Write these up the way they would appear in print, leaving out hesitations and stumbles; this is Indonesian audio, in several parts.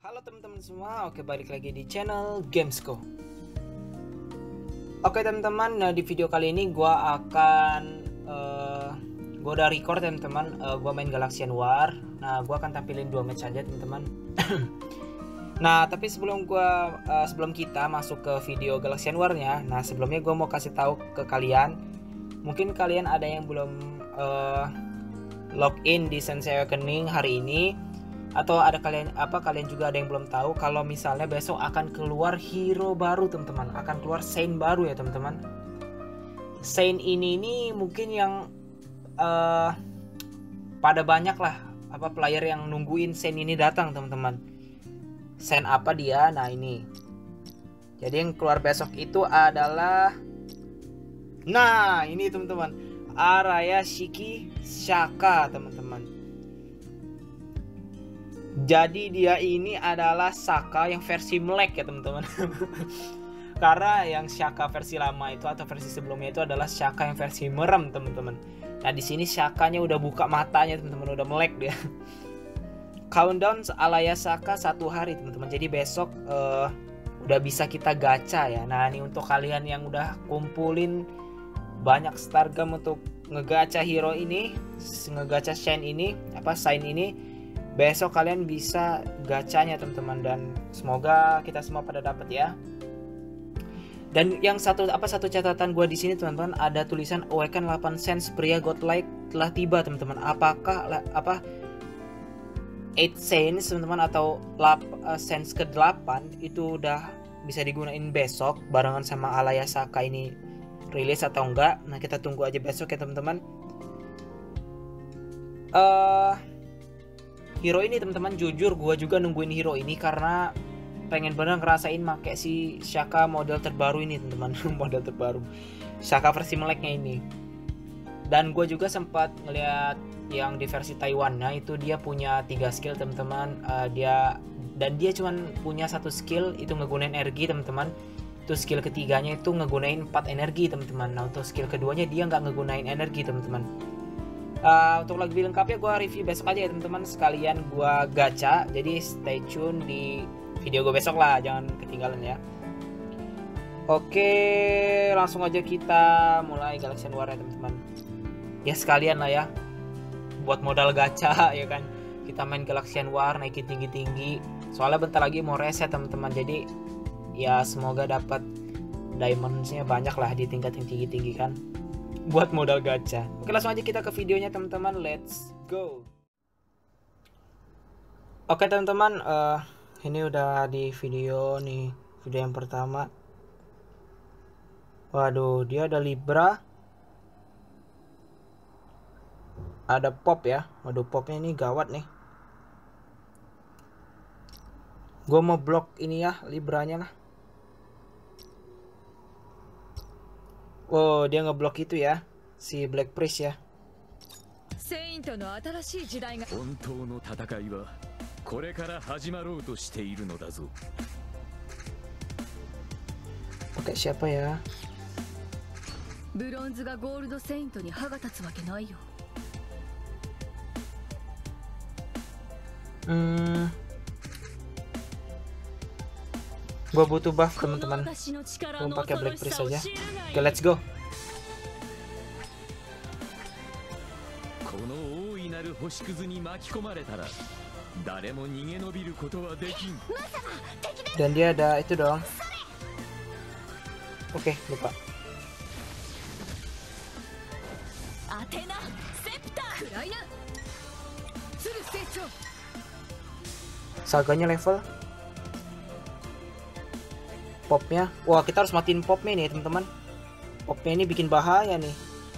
Halo teman-teman semua, oke balik lagi di channel Gamesco. Oke teman-teman, nah di video kali ini gua udah record teman-teman, gua main Galaxian War. Nah, gua akan tampilin 2 match aja teman-teman. Nah, tapi sebelum kita masuk ke video Galaxian War-nya, nah sebelumnya gua mau kasih tahu ke kalian, mungkin kalian ada yang belum login di Sensei Awakening hari ini, atau ada kalian juga ada yang belum tahu kalau misalnya besok akan keluar hero baru teman-teman, akan keluar Saint baru ya teman-teman. Saint ini mungkin yang pada banyak lah player yang nungguin Saint ini datang teman-teman. Saint apa dia? Nah ini, jadi yang keluar besok itu adalah, nah ini teman-teman, Arayashiki Shaka teman-teman. Jadi dia ini adalah Shaka yang versi melek ya teman-teman. Karena yang Shaka versi lama itu atau versi sebelumnya itu adalah Shaka yang versi merem teman-teman. Nah di sini Shakanya udah buka matanya teman-teman, udah melek dia. Countdown Alaya Shaka 1 hari teman-teman. Jadi besok udah bisa kita gacha ya. Nah ini untuk kalian yang udah kumpulin banyak stargam untuk ngegacha hero ini, ngegacha Saint ini, Saint ini, besok kalian bisa gacanya teman-teman, dan semoga kita semua pada dapat ya. Dan yang satu catatan gue di sini teman-teman, ada tulisan Awaken 8 Sense pria godlike telah tiba teman-teman. Apakah 8 Sense teman-teman atau Sense ke-8 itu udah bisa digunain besok barengan sama Alaya Shaka ini rilis atau enggak? Nah kita tunggu aja besok ya teman-teman. Hero ini teman-teman, jujur gue juga nungguin hero ini karena pengen bener ngerasain make si Shaka model terbaru ini teman-teman. Model terbaru Shaka versi meleknya ini. Dan gue juga sempat ngeliat yang di versi Taiwan. Nah itu dia punya 3 skill teman-teman. Dia cuman punya 1 skill itu ngegunain energi teman-teman. Itu skill ketiganya itu ngegunain 4 energi teman-teman. Nah untuk skill keduanya dia nggak ngegunain energi teman-teman. Untuk lebih lengkapnya gue review besok aja ya teman-teman, sekalian gue gacha. Jadi stay tune di video gue besok lah, jangan ketinggalan ya. Oke, langsung aja kita mulai Galaxian War ya teman-teman. Ya sekalian lah ya, buat modal gacha ya kan. Kita main Galaxian War, naikin tinggi-tinggi. Soalnya bentar lagi mau reset teman-teman. Jadi ya semoga dapat diamondsnya banyak lah di tingkat yang tinggi-tinggi kan, buat modal gacha. Oke langsung aja kita ke videonya teman-teman, let's go. Oke teman-teman, ini udah di video nih, video yang pertama. Waduh, dia ada Libra, ada pop ya. Waduh, popnya ini gawat nih. Gue mau blok ini ya, Libranya lah. Oh, dia ngeblok itu ya, si Black Priest ya. Pakai siapa ya? Gua butuh buff teman-teman. Gua pakai Black Priest aja. Oke, let's go. Dan dia ada itu dong. Oke, lupa. Saganya level. Popnya, wah kita harus matiin popnya nih teman-teman. Popnya ini bikin bahaya nih.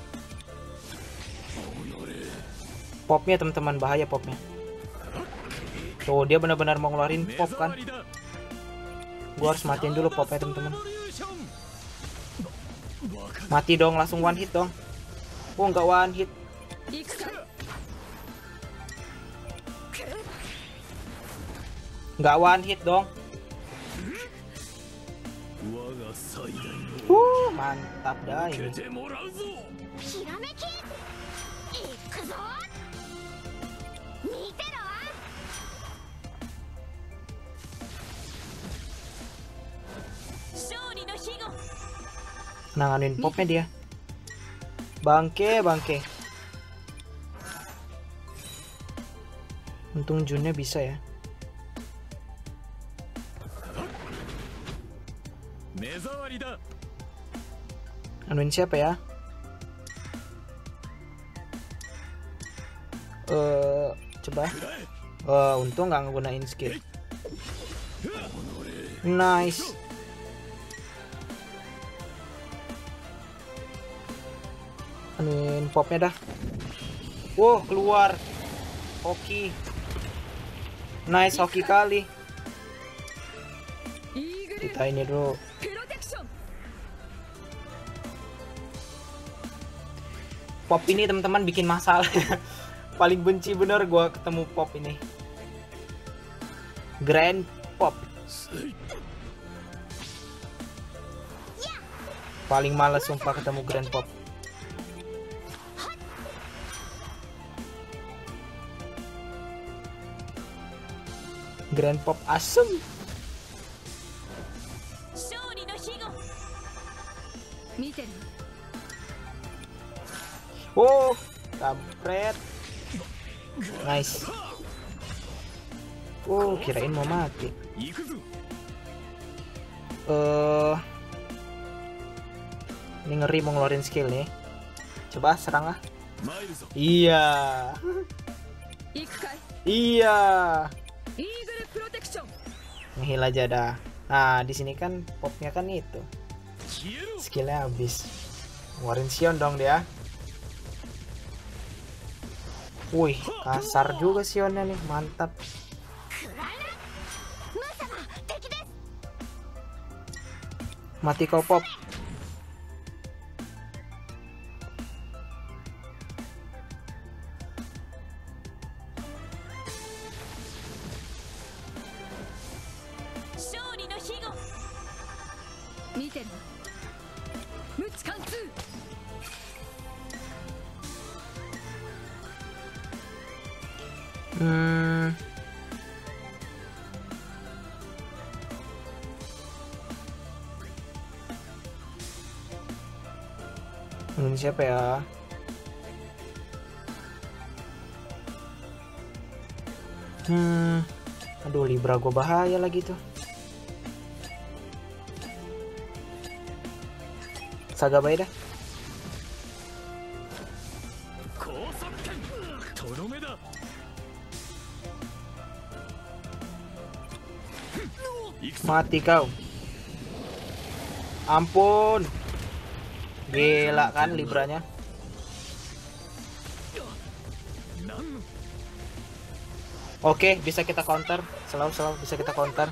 Popnya teman-teman, bahaya popnya. Tuh dia benar-benar mau ngeluarin pop kan. Gua harus matiin dulu popnya teman-teman. Mati dong, langsung one hit dong. Oh nggak one hit. Nggak one hit dong. Mantap dah ini. Nanganin popnya dia. Bangke. Untung Junnya bisa ya. Anuin siapa ya? Coba. Untung nggak nggunain skill. Nice. Anuin popnya dah. Wow, keluar. Hoki. Nice hoki kali. Kita ini dulu. Pop ini teman-teman bikin masalah. Paling benci bener gua ketemu pop ini. Grand Pop. Paling males sumpah ketemu Grand Pop. Grand Pop asem. Oh, kampret. Nice. Oh, kirain mau mati. Ini ngeri mau ngeluarin skill nih. Coba serang lah. Iya. Iya. Ngehil aja dah. Nah, di sini kan popnya kan itu. Skillnya habis. Ngeluarin Sion dong dia. Wih, kasar juga Sionnya nih, mantap. Mati kau pop. Ini siapa ya? Aduh, Libra gue bahaya lagi tuh. Saga baik dah. Mati kau. Ampun. Gila kan Libranya. Oke, bisa kita counter. Selalu bisa kita counter.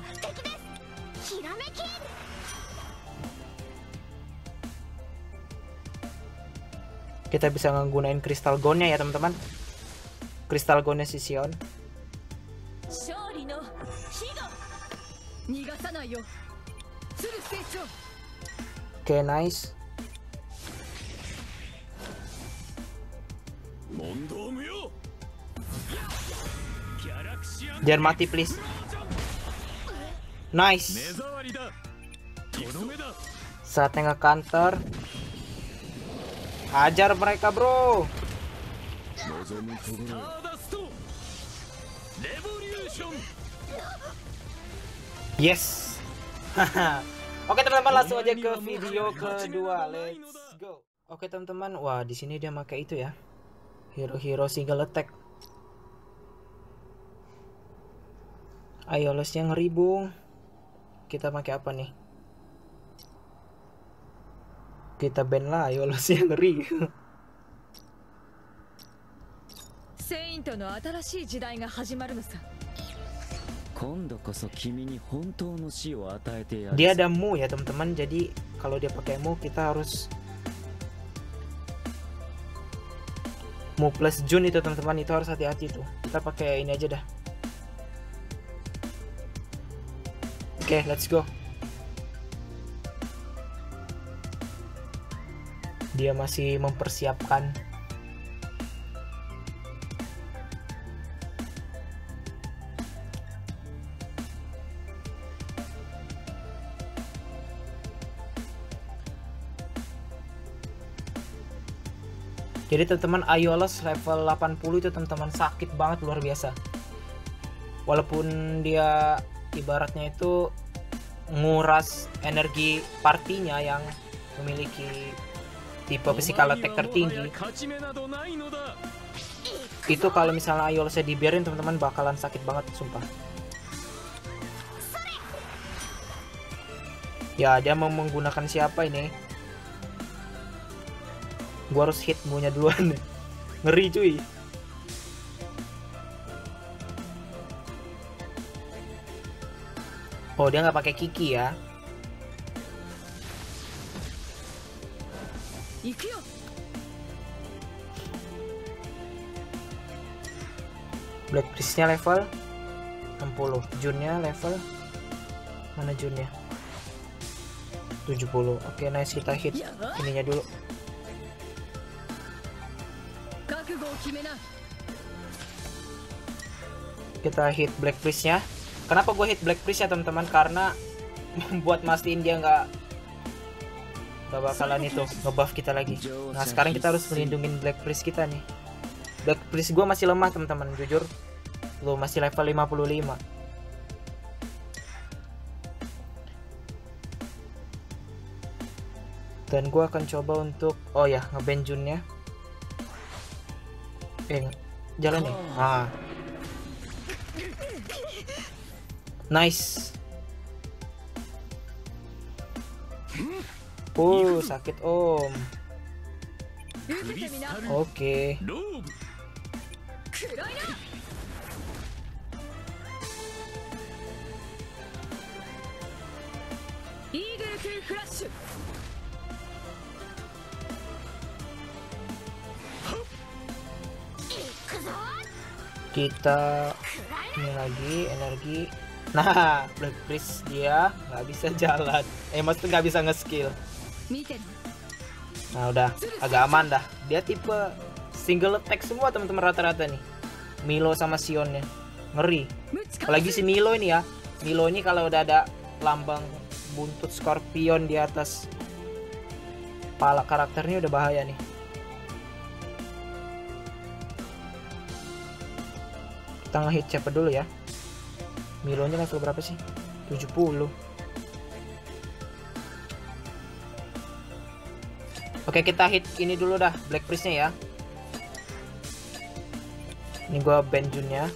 Kita bisa nggunain Crystal Gonnya ya teman-teman. Crystal Gonnya si Sion. Oke, nice. Jangan mati please. Nice. Saatnya nge-counter. Hajar mereka bro. Yes. Oke teman-teman, langsung aja ke video kedua. Let's go. Oke teman-teman, wah di sini dia pakai itu ya. Hero single attack. Ayo lesnya ngeribung. Kita pakai apa nih? Kita ban lah, ayo lesnya ngeri. Dia ada Mu ya teman-teman. Jadi kalau dia pakai Mu kita harus Mu plus Jun itu teman-teman, itu harus hati-hati tuh. Kita pakai ini aja dah. Oke, let's go. Dia masih mempersiapkan. Jadi teman-teman, Aiolos level 80 itu teman-teman sakit banget, luar biasa. Walaupun dia ibaratnya itu nguras energi partinya yang memiliki tipe physical attack tertinggi, itu kalau misalnya Aiolosnya dibiarin teman-teman bakalan sakit banget, sumpah. Ya, dia mau menggunakan siapa ini? Gua harus hit munya duluan. Ngeri cuy. Oh, dia nggak pakai Kiki ya. Black Priest-nya level 60. Jun-nya level mana Jun-nya? 70. Oke, nice, kita hit ininya dulu. Kita hit Black Priest-nya. Kenapa gue hit Black Priest ya teman-teman? Karena buat mastiin dia nggak bakalan itu ngebuff kita lagi. Nah, sekarang kita harus melindungin Black Priest kita nih. Black Priest gue masih lemah teman-teman, jujur. Lo masih level 55. Dan gue akan coba untuk nge-ban Jun-nya. Jalan nih. Nice. Sakit om. Oke. Kita ini lagi energi. Nah, Black Priest dia nggak bisa jalan. Maksudnya nggak bisa nge-skill. Nah, udah agak aman dah. Dia tipe single attack semua teman-teman rata-rata nih. Milo sama Sionnya ngeri. Apalagi si Milo ini ya. Milo ini kalau udah ada lambang buntut Scorpion di atas kepala karakternya udah bahaya nih. Kita nge-hit siapa dulu ya? Milonya level berapa sih? 70. Oke, kita hit ini dulu dah, Black Priest-nya ya. Ini gua ban Jun-nya.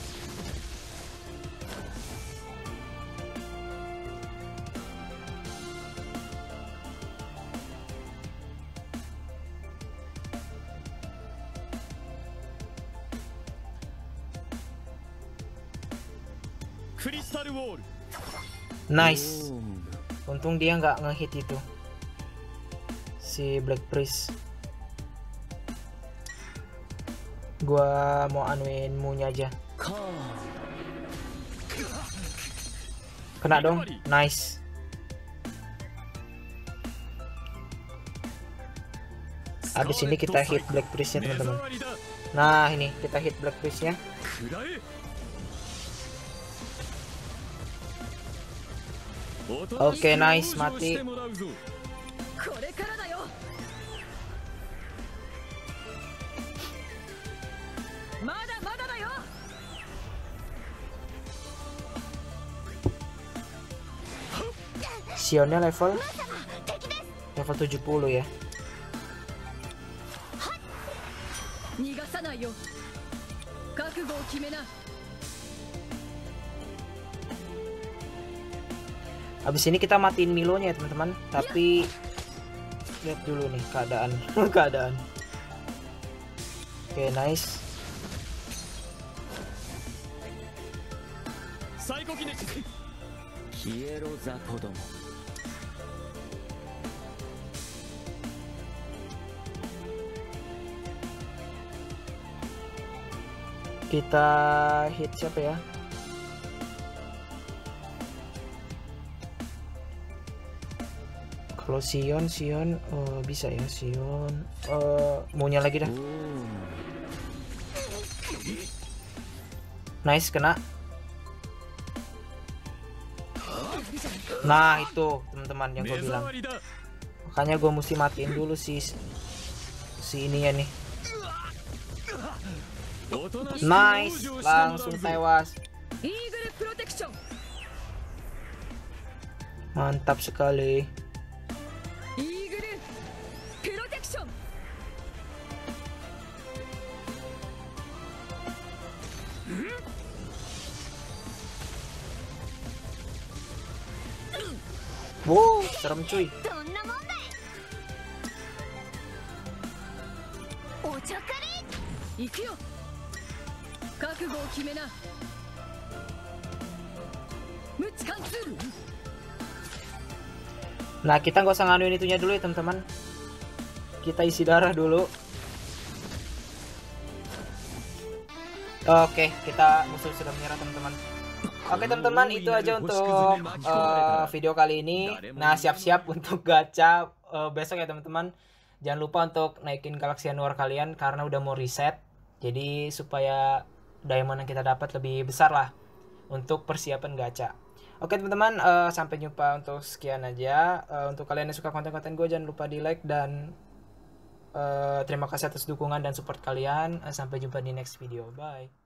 Nice. Untung dia nggak ngehit itu si Black Priest. Gua mau anuin munya aja. Kena dong. Nice. Abis ini kita hit Black Priest-nya teman-teman. Nah, ini kita hit Black Priest-nya. Oke, nice, mati. Sionnya level 70 ya. Abis ini kita matiin Milonya ya teman-teman. Tapi lihat dulu nih keadaan. Keadaan. Oke, nice. Kita hit siapa ya? Kalau Sion bisa ya Sion. Maunya lagi dah. Nice, kena. Nah, itu teman-teman yang gue bilang. Makanya gue mesti matiin dulu si si ini ya nih. Nice, langsung tewas. Mantap sekali. Wow, serem cuy. Nah, kita nggak usah nganuin itunya dulu ya teman-teman. Kita isi darah dulu. Oke, kita musuh sudah menyerah teman-teman. Oke teman-teman, itu aja untuk video kali ini. Nah, siap-siap untuk gacha besok ya teman-teman. Jangan lupa untuk naikin Galaxy Anwar kalian karena udah mau reset. Jadi supaya diamond yang kita dapat lebih besar lah untuk persiapan gacha. Oke teman-teman, sampai jumpa untuk sekian aja. Untuk kalian yang suka konten-konten gue, jangan lupa di like dan terima kasih atas dukungan dan support kalian. Sampai jumpa di next video. Bye.